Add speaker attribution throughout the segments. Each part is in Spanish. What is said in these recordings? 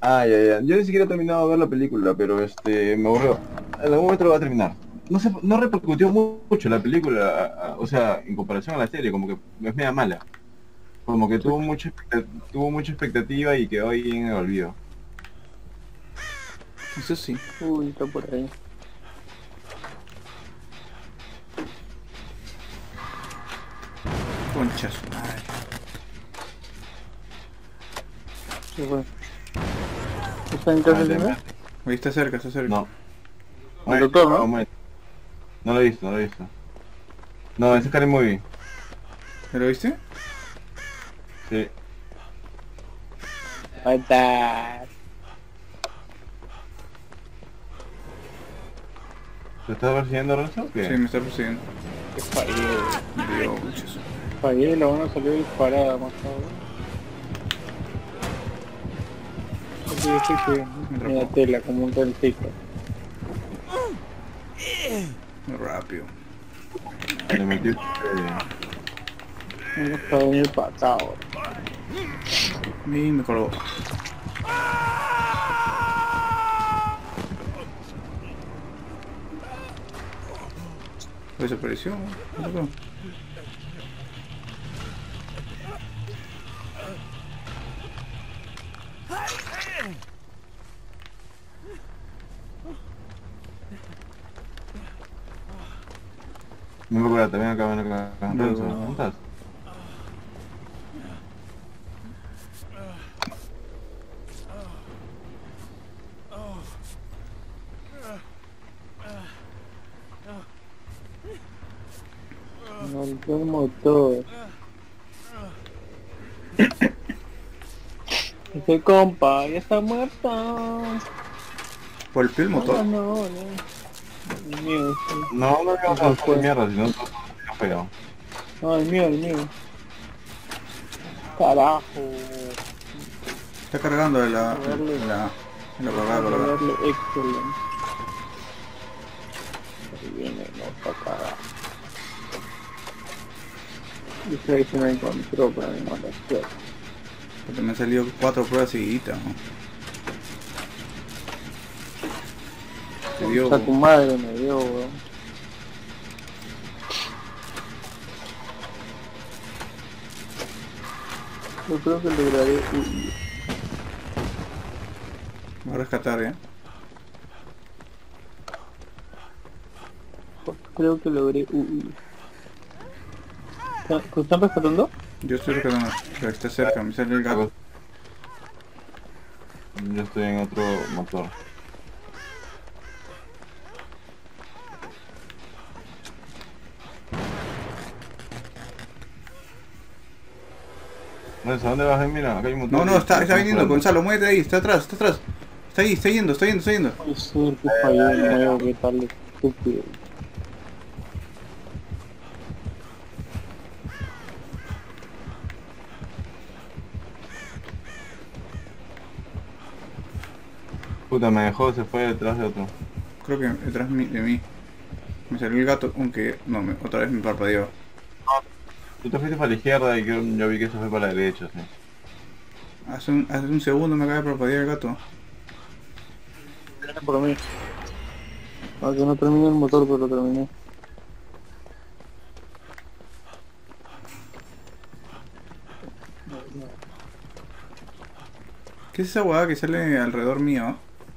Speaker 1: Ah, ya, ya. Yo ni siquiera he terminado de ver la película, pero me aburrió. En algún momento lo va a terminar. No sé, no repercutió mucho la película, o sea, en comparación a la serie, como que es media mala. Como que tuvo mucha expectativa y quedó ahí en el olvido.
Speaker 2: Eso sí.
Speaker 3: Uy, está por ahí.
Speaker 2: Concha su madre.
Speaker 3: Se fue. ¿Está en casa
Speaker 1: Ah,
Speaker 3: al final?
Speaker 2: Ahí está cerca, está cerca.
Speaker 1: no.
Speaker 3: El
Speaker 1: Muere,
Speaker 3: doctor,
Speaker 1: no,
Speaker 3: ¿no?
Speaker 1: muere. No lo he visto, no lo he visto. No, ese es Scary Movie.
Speaker 2: ¿Ya lo viste?
Speaker 1: Sí.
Speaker 3: Ahí está.
Speaker 1: ¿Te estás persiguiendo, Renzo? ¿O
Speaker 2: Sí,
Speaker 1: qué?
Speaker 2: me está persiguiendo.
Speaker 3: Que fallé.
Speaker 2: Me dio muchos.
Speaker 3: Fallé y la van a salir disparada más tarde. Así dije que
Speaker 2: Me
Speaker 3: media
Speaker 2: atrapó.
Speaker 3: tela como un trencito.
Speaker 2: Muy rápido.
Speaker 1: Le metí.
Speaker 3: Me está venir pasado.
Speaker 2: Y me colgó. Desapareció. ¿Qué pasó?
Speaker 1: Ven por acá, ven acá, ven acá. Renzo,
Speaker 2: No.
Speaker 1: ¿dónde estás?
Speaker 3: Me golpeó el motor. Ese compa ya está muerto.
Speaker 2: ¿Golpeó el
Speaker 3: No,
Speaker 2: motor?
Speaker 3: no, no. El mío, sí.
Speaker 1: No, no
Speaker 3: No
Speaker 1: habíamos
Speaker 3: se
Speaker 1: avanzado de
Speaker 3: fue.
Speaker 1: mierda, sino todo feo.
Speaker 3: No, el mío, el mío. Carajo.
Speaker 2: Está cargando de la...
Speaker 3: Darle-
Speaker 2: la apagada por acá.
Speaker 3: darle excellent. Ahí viene, no está cagado. Y ahí se me encontró para mi mala suerte.
Speaker 2: Porque me han salido 4 pruebas seguiditas, ¿no? Te dio...
Speaker 3: Concha tu madre me dio, weón. Yo creo que lograré huir.
Speaker 2: Voy a rescatar, ¿eh?
Speaker 3: Creo que logré huir. ¿Están rescatando?
Speaker 2: Yo estoy rescatando. Pero está cerca, me sale el gato.
Speaker 1: Yo estoy en otro motor. Renzo, ¿dónde vas? Mira, acá hay un motor.
Speaker 2: No, no,
Speaker 1: y
Speaker 2: está
Speaker 1: estamos
Speaker 2: viniendo,
Speaker 1: volando.
Speaker 2: Gonzalo, muévete ahí, está atrás, está atrás. Está ahí, está yendo, está yendo, está yendo.
Speaker 3: Puede ser que fallé de nuevo, que tal estúpido.
Speaker 1: Puta, me dejó, se fue detrás de otro.
Speaker 2: Creo que detrás de mí. Me salió el gato, aunque... No, otra vez me parpadeó.
Speaker 1: Tú te fuiste para la izquierda y yo vi que se fue para la derecha, sí.
Speaker 2: Hace un segundo me acaba de parpadear el gato.
Speaker 3: Viene por mí. Aunque no terminé el motor, pero lo terminé.
Speaker 2: ¿Qué es esa hueá que sale alrededor mío?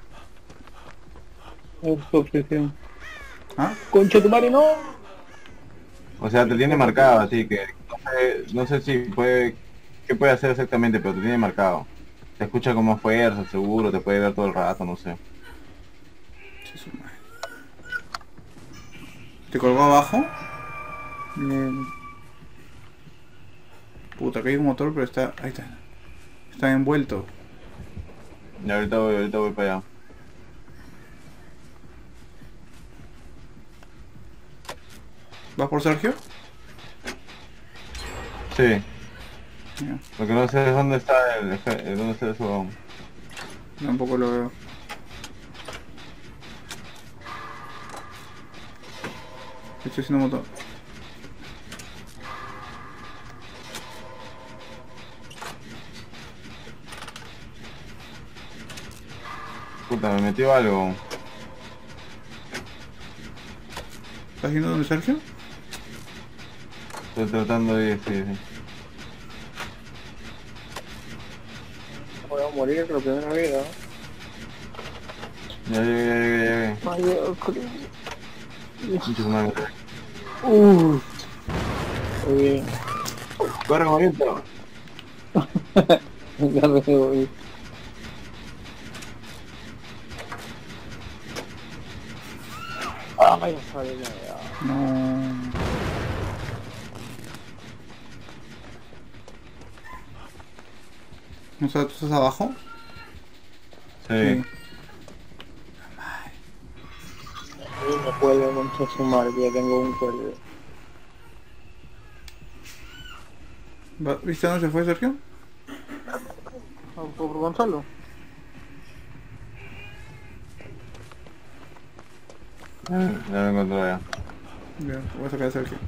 Speaker 3: Es su obsesión.
Speaker 2: ¿Ah?
Speaker 3: ¡Concha tu madre, no!
Speaker 1: O sea, te tiene marcado, así que no sé si puede, qué puede hacer exactamente, pero te tiene marcado. Te escucha como fuerza, seguro, te puede ver todo el rato, no sé.
Speaker 2: Che, su madre. ¿Te colgó abajo?
Speaker 3: Bien.
Speaker 2: Puta, que hay un motor, pero está... Ahí está. Está envuelto.
Speaker 1: Y ahorita voy para allá.
Speaker 2: ¿Vas por Sergio?
Speaker 1: Sí,
Speaker 2: Ya,
Speaker 1: lo que no sé es dónde está dónde está eso. Huevón.
Speaker 2: tampoco lo veo. Estoy haciendo motor.
Speaker 1: Puta, me metió algo.
Speaker 2: ¿Estás yendo donde Sergio?
Speaker 1: Estoy tratando de... Sí, sí.
Speaker 3: Voy a morir la primera vida.
Speaker 1: Ya llegué.
Speaker 3: Ay, Dios,
Speaker 1: Mucho más.
Speaker 3: muy bien.
Speaker 1: Corre, movimiento.
Speaker 3: Ya me voy. Ay, ya sale ya.
Speaker 2: No. O sea, ¿tú estás abajo?
Speaker 1: Sí.
Speaker 3: Y me cuelgo con su madre, que ya tengo un cuello.
Speaker 2: ¿Viste dónde se fue Sergio?
Speaker 3: ¿Por Gonzalo?
Speaker 1: Ya lo encontré ya.
Speaker 2: Ya, voy a sacar a Sergio.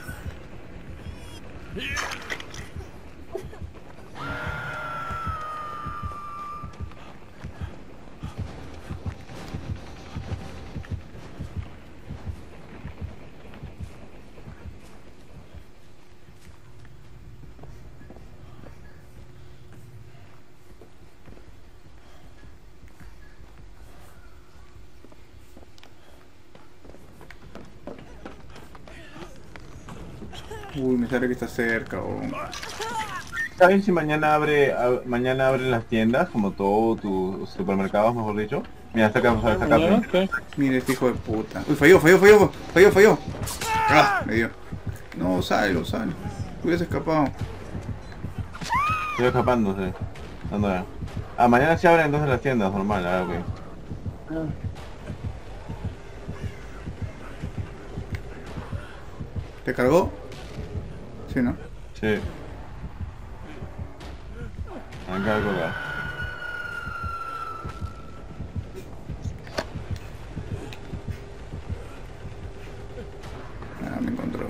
Speaker 2: Uy, me sale que está cerca o...
Speaker 1: ¿Saben si mañana abren las tiendas, como todos tus supermercados, mejor dicho? Mira, está acá, está acá.
Speaker 3: ¿Mañana qué?
Speaker 2: Mira este hijo de puta. Uy, falló. Ah, me dio. No, sale. Hubiese escapado.
Speaker 1: Estoy escapándose. ¿Dónde va? Ah, mañana sí abren entonces las tiendas, normal, ok.
Speaker 3: Ah,
Speaker 2: ¿Te cargó? Sí, ¿no?
Speaker 1: Sí. Acá, acá.
Speaker 2: Ah, me encontró.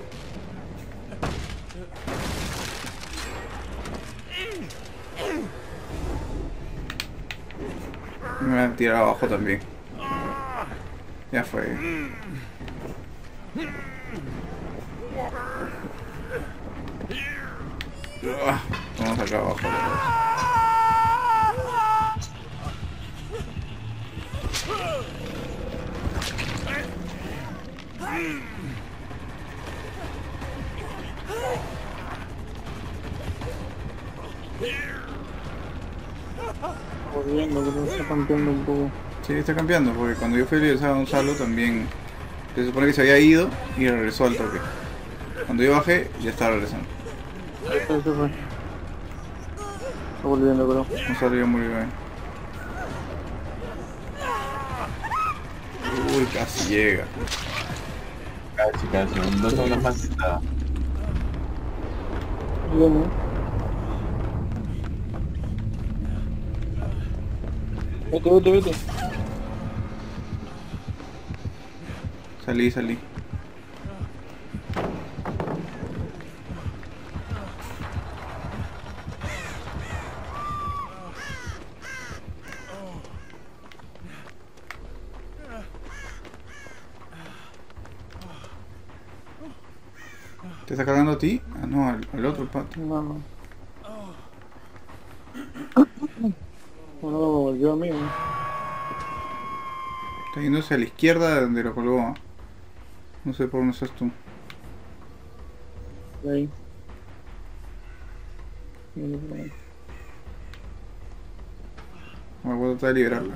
Speaker 2: Me voy a tirar abajo también. Ya fue. Vamos acá abajo.
Speaker 3: volviendo, creo que está cambiando un poco.
Speaker 2: Sí, está cambiando, porque cuando yo fui a regresar a Gonzalo también se supone que se había ido y regresó al toque. Cuando yo bajé, ya estaba regresando.
Speaker 3: Eso fue. Está volviendo, creo.
Speaker 2: Gonzalo ya murió ahí. Uy, casi llega.
Speaker 1: Casi. 2 segundos más y está.
Speaker 3: Viene. Vete.
Speaker 2: Salí. ¿Te está cargando a ti? Ah, no, al otro pato.
Speaker 3: No. Bueno, me volvió a mí, ¿no?
Speaker 2: Está yéndose a la izquierda de donde lo colgó. ¿Ah? No sé por dónde estás tú.
Speaker 3: De ahí. Viene por ahí.
Speaker 2: Voy a tratar de liberarla.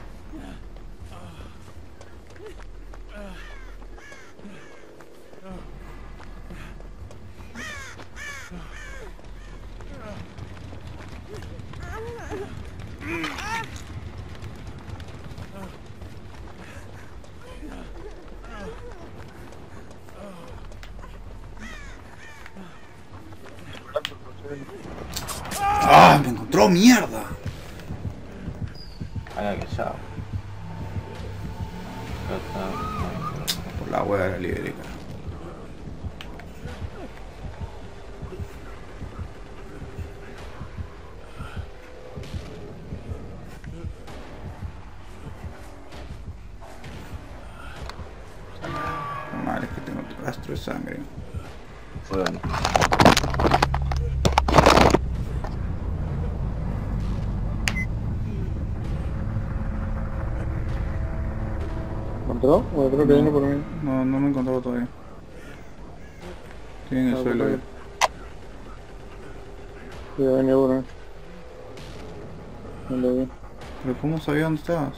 Speaker 2: ¡Ah! ¡Me encontró! ¡Mierda!
Speaker 1: Ah, que ya.
Speaker 2: Por la hueá de la librería. de sangre.
Speaker 1: Bueno.
Speaker 3: ¿Encontró? O creo que viene por mí.
Speaker 2: No, no me he encontrado todavía. Estoy en el suelo ya.
Speaker 3: Ya venía por mí. No lo vi.
Speaker 2: Pero ¿cómo sabía dónde estabas?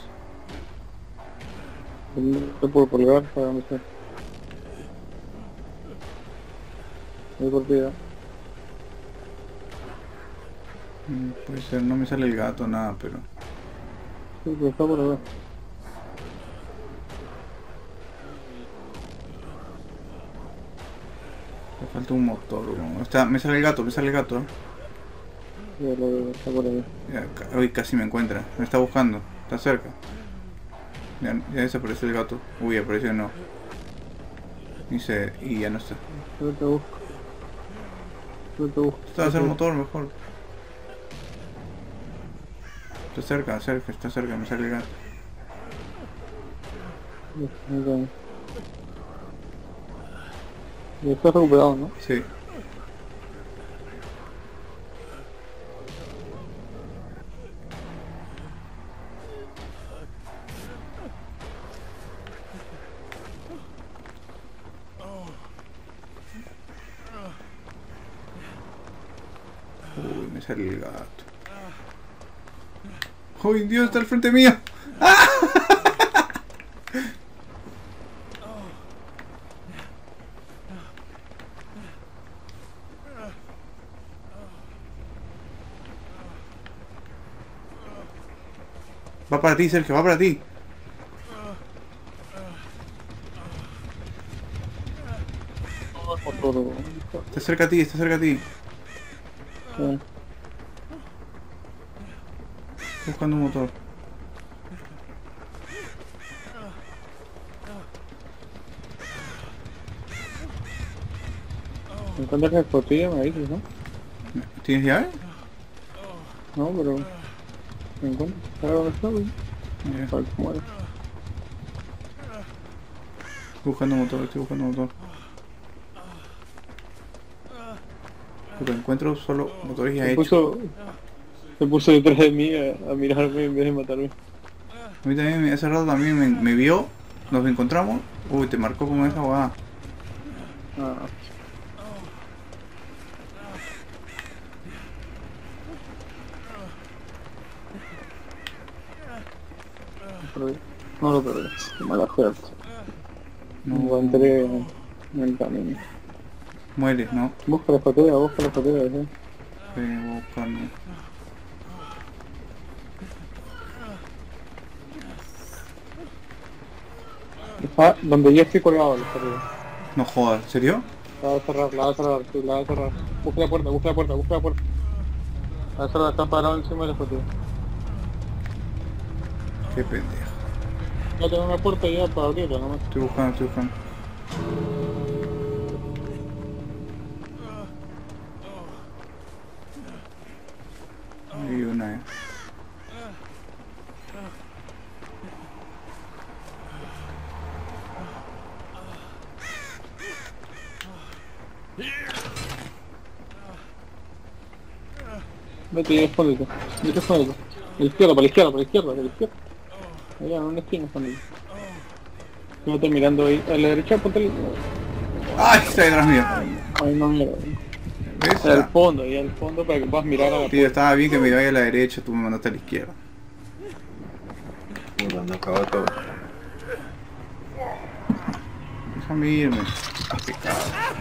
Speaker 3: Estoy por colgar para donde esté. Voy por ti ya.
Speaker 2: Puede ser, no me sale el gato, nada, pero...
Speaker 3: Sí, pero está por acá.
Speaker 2: Me falta un motor, weón. Me sale el gato, me sale el gato.
Speaker 3: Ya lo veo, está por ahí.
Speaker 2: Ya, uy, casi me encuentra. Me está buscando. Está cerca. Ya desapareció el gato. Uy, apareció no. Y ya no está.
Speaker 3: Yo te busco. Yo te busco.
Speaker 2: Está a hacer el motor mejor. Está cerca, me sale el gato.
Speaker 3: Y está recuperado, ¿no?
Speaker 2: Sí. Uy, me sale el gato. ¡Uy, Dios, está al frente mío! ¡Ah! Va para ti, Sergio, va para ti.
Speaker 3: Motor.
Speaker 2: Está cerca a ti, está cerca a ti.
Speaker 3: Sí.
Speaker 2: Estoy buscando un motor.
Speaker 3: ¿Me encuentras la escotilla? Me dices, ¿no?
Speaker 2: ¿Tienes llave?
Speaker 3: No, pero... ¿Me encuentras? ¿Sabes dónde está, güey?
Speaker 2: Ya.
Speaker 3: Para que se muera.
Speaker 2: Estoy buscando motor, estoy buscando motor. Porque encuentro solo motores ya hechos.
Speaker 3: Se puso detrás de mí a mirarme en vez de matarme.
Speaker 2: A mí también, hace rato también me vio, nos encontramos. Uy, te marcó como esa guada.
Speaker 3: Ah. No lo perdí. Mala suerte.
Speaker 2: No.
Speaker 3: Me encontré en el camino.
Speaker 2: Mueres, ¿no?
Speaker 3: Busca la escotilla, ¿sí?
Speaker 2: Estoy buscando.
Speaker 3: Está donde yo estoy colgado la escotilla.
Speaker 2: No jodas, ¿en serio?
Speaker 3: La va a cerrar, sí, la va a cerrar. Busca la puerta. La va a cerrar, está parado encima de la escotilla.
Speaker 2: Qué pendejo.
Speaker 3: No tengo una puerta ya para abrirla nomás.
Speaker 2: Estoy buscando. Hay una,
Speaker 3: Vete y escóndete. A la izquierda. Allá, en una esquina, escóndete. No estoy mirando ahí. A la derecha, ponte el...
Speaker 2: ¡Ay! Está detrás mío.
Speaker 3: Ay, no, mira.
Speaker 2: ¿Ves?
Speaker 3: Al fondo para que puedas mirar a la
Speaker 2: Tío, estaba bien que me vaya a la derecha, tú me mandaste a la izquierda.
Speaker 1: Puta, me acabó todo.
Speaker 2: Déjame irme. Pecado.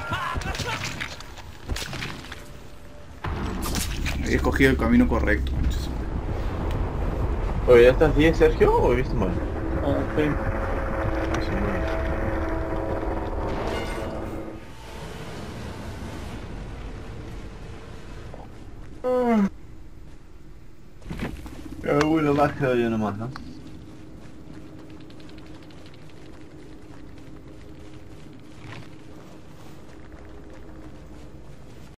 Speaker 2: He escogido el camino correcto. Manches.
Speaker 1: Oye, ¿ya estás bien, Sergio, o he visto mal?
Speaker 3: Ah, sí.
Speaker 1: Bueno, más quedo yo nomás, ¿no?